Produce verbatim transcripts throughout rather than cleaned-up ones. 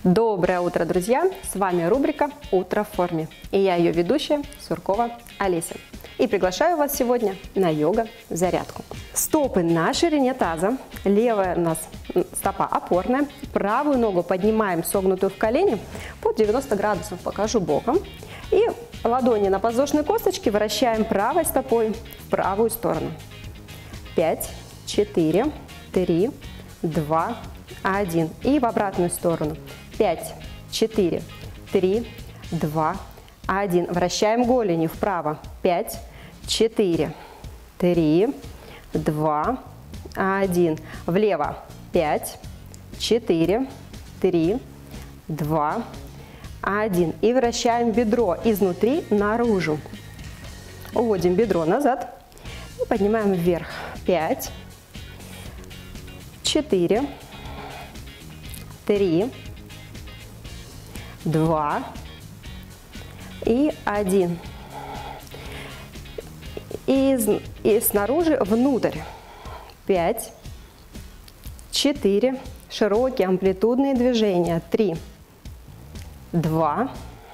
Доброе утро, друзья! С вами рубрика «Утро в форме». И я ее ведущая Суркова Олеся. И приглашаю вас сегодня на йога-зарядку. Стопы на ширине таза, левая у нас стопа опорная, правую ногу поднимаем согнутую в колени под девяносто градусов, покажу боком. И ладони на подвздошной косточке вращаем правой стопой в правую сторону. пять, четыре, три, два, один. И в обратную сторону. пять, четыре, три, два, один. Вращаем голенью вправо. пять, четыре, три, два, один. Влево. пять, четыре, три, два, один. И вращаем бедро изнутри наружу. Уводим бедро назад и поднимаем вверх. пять, четыре, три, два и один. И, и снаружи внутрь. пять, четыре, широкие амплитудные движения. три, два,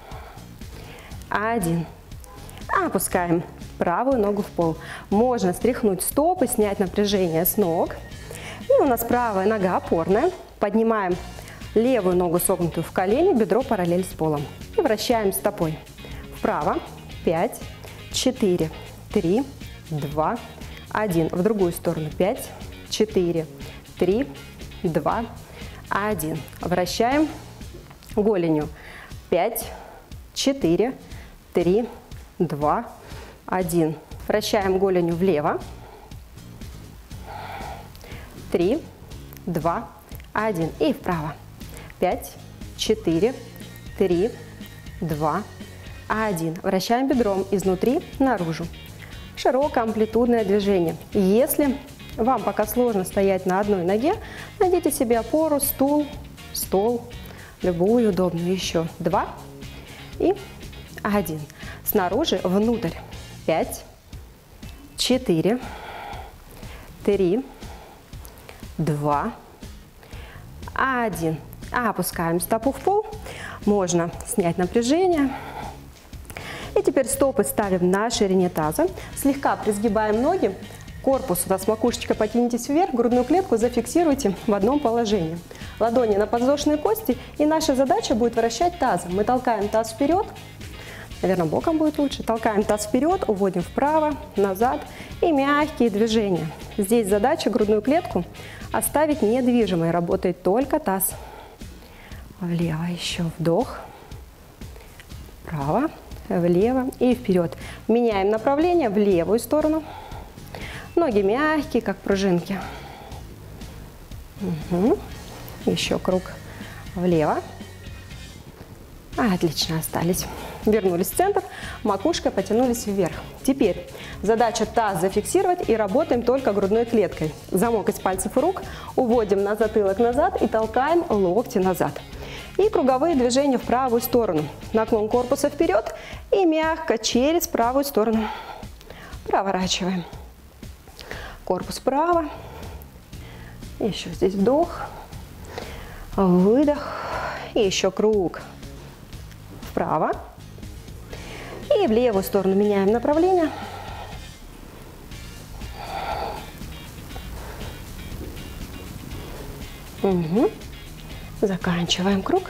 один. Опускаем правую ногу в пол. Можно стряхнуть стопы, снять напряжение с ног. И у нас правая нога опорная. Поднимаем левую ногу согнутую в колени, бедро параллель с полом. И вращаем стопой вправо. пять, четыре, три, два, один. В другую сторону. пять, четыре, три, два, один. Вращаем голенью. пять, четыре, три, два, один. Вращаем голенью влево. три, два, один. И вправо. пять, четыре, три, два, один. Вращаем бедром изнутри наружу. Широкое амплитудное движение. Если вам пока сложно стоять на одной ноге, найдите себе опору, стул, стол, любую удобную. Еще два и один. Снаружи внутрь. пять, четыре, три, два, один. Опускаем стопу в пол. Можно снять напряжение. И теперь стопы ставим на ширине таза. Слегка призгибаем ноги. Корпус у нас, макушечка, потянитесь вверх. Грудную клетку зафиксируйте в одном положении. Ладони на подвздошные кости. И наша задача будет вращать тазом. Мы толкаем таз вперед. Наверное, боком будет лучше. Толкаем таз вперед, уводим вправо, назад. И мягкие движения. Здесь задача грудную клетку оставить недвижимой. Работает только таз. Влево еще вдох. Вправо, влево и вперед. Меняем направление в левую сторону. Ноги мягкие, как пружинки. Угу. Еще круг влево. Отлично, остались. Вернулись в центр, макушкой потянулись вверх. Теперь задача таз зафиксировать и работаем только грудной клеткой. Замок из пальцев и рук, уводим на затылок назад и толкаем локти назад. И круговые движения в правую сторону. Наклон корпуса вперед и мягко через правую сторону проворачиваем. Корпус вправо. Еще здесь вдох, выдох и еще круг вправо. И в левую сторону меняем направление. Угу. Заканчиваем круг.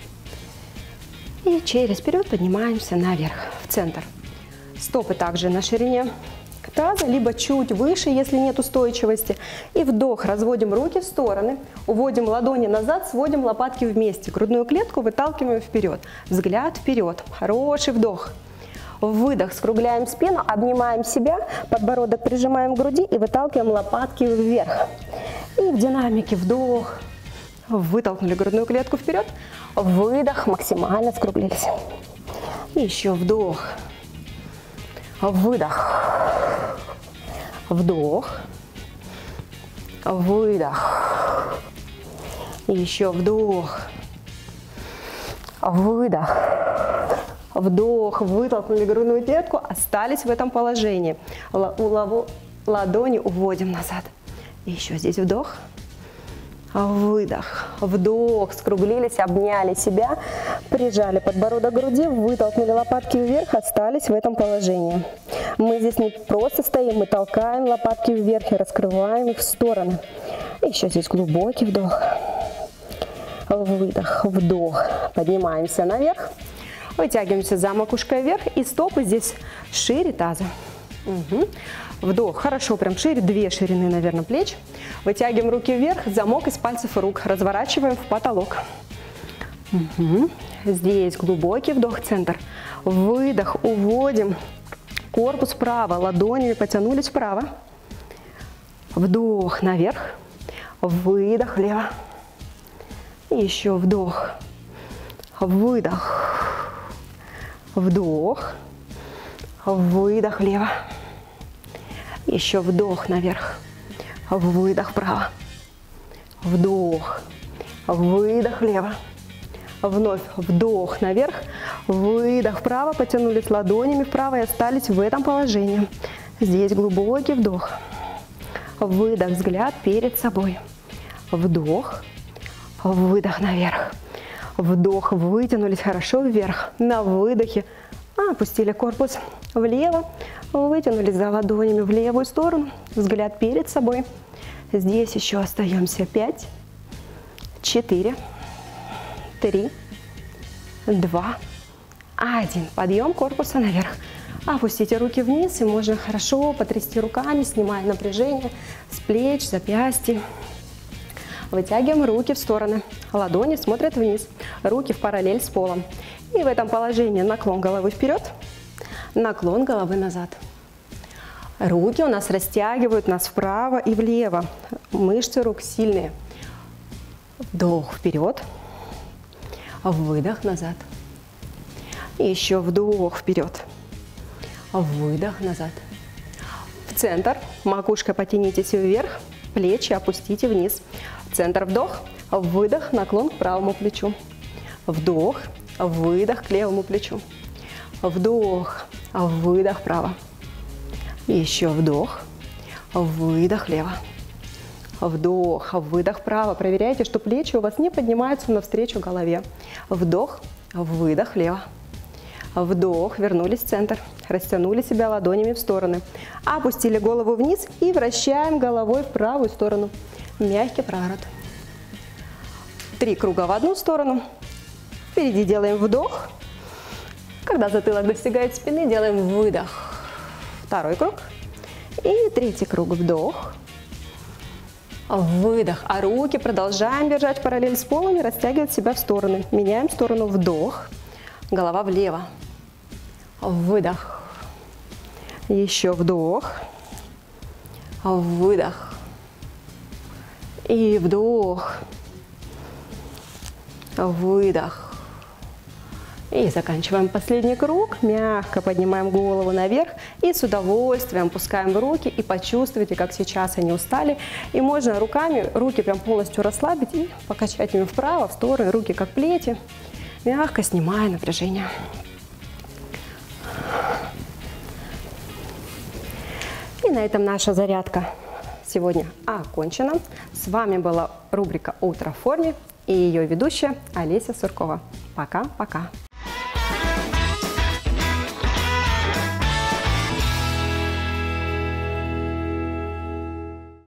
И через вперед поднимаемся наверх, в центр. Стопы также на ширине таза, либо чуть выше, если нет устойчивости. И вдох, разводим руки в стороны, уводим ладони назад, сводим лопатки вместе. Грудную клетку выталкиваем вперед. Взгляд вперед. Хороший вдох. Выдох, скругляем спину, обнимаем себя, подбородок прижимаем к груди и выталкиваем лопатки вверх. И в динамике вдох, вытолкнули грудную клетку вперед, выдох, максимально скруглились. И еще вдох, выдох, вдох, выдох, и еще вдох, выдох. Вдох, вытолкнули грудную клетку, остались в этом положении. Ладони уводим назад. И еще здесь вдох, выдох, вдох, скруглились, обняли себя, прижали подбородок к груди, вытолкнули лопатки вверх, остались в этом положении. Мы здесь не просто стоим, мы толкаем лопатки вверх и раскрываем их в стороны. Еще здесь глубокий вдох, выдох, вдох, поднимаемся наверх, вытягиваемся за макушкой вверх и стопы здесь шире таза. Угу. Вдох, хорошо, прям шире, две ширины, наверное, плеч. Вытягиваем руки вверх, замок из пальцев рук, разворачиваем в потолок. Угу. Здесь глубокий вдох, центр. Выдох, уводим корпус вправо, ладонями потянулись вправо. Вдох наверх, выдох влево. Еще вдох, выдох, вдох, выдох влево. Еще вдох наверх, выдох вправо, вдох, выдох влево. Вновь вдох наверх, выдох вправо, потянулись ладонями вправо и остались в этом положении. Здесь глубокий вдох, выдох, взгляд перед собой. Вдох, выдох наверх, вдох, вытянулись хорошо вверх, на выдохе опустили корпус влево, вытянулись за ладонями в левую сторону, взгляд перед собой. Здесь еще остаемся пять, четыре, три, два, один. Подъем корпуса наверх. Опустите руки вниз, и можно хорошо потрясти руками, снимая напряжение с плеч, запястья. Вытягиваем руки в стороны, ладони смотрят вниз, руки в параллель с полом. И в этом положении наклон головы вперед, наклон головы назад. Руки у нас растягивают нас вправо и влево, мышцы рук сильные. Вдох вперед, выдох назад. Еще вдох вперед, выдох назад. В центр, макушкой потянитесь вверх, плечи опустите вниз. В центр вдох, выдох, наклон к правому плечу. Вдох, выдох к левому плечу. Вдох, выдох вправо. Еще вдох, выдох лево. Вдох, выдох вправо. Проверяйте, что плечи у вас не поднимаются навстречу голове. Вдох, выдох лево. Вдох, вернулись в центр. Растянули себя ладонями в стороны. Опустили голову вниз и вращаем головой в правую сторону. Мягкий проворот. Три круга в одну сторону. Впереди делаем вдох. Когда затылок достигает спины, делаем выдох. Второй круг. И третий круг. Вдох. Выдох. А руки продолжаем держать параллель с полом и растягивать себя в стороны. Меняем сторону. Вдох. Голова влево. Выдох. Еще вдох. Выдох. И вдох. Выдох. И заканчиваем последний круг. Мягко поднимаем голову наверх и с удовольствием опускаем руки. И почувствуйте, как сейчас они устали. И можно руками, руки прям полностью расслабить и покачать ими вправо, в стороны, руки как плети. Мягко снимая напряжение. И на этом наша зарядка сегодня окончена. С вами была рубрика «Утро в форме» и ее ведущая Олеся Суркова. Пока-пока.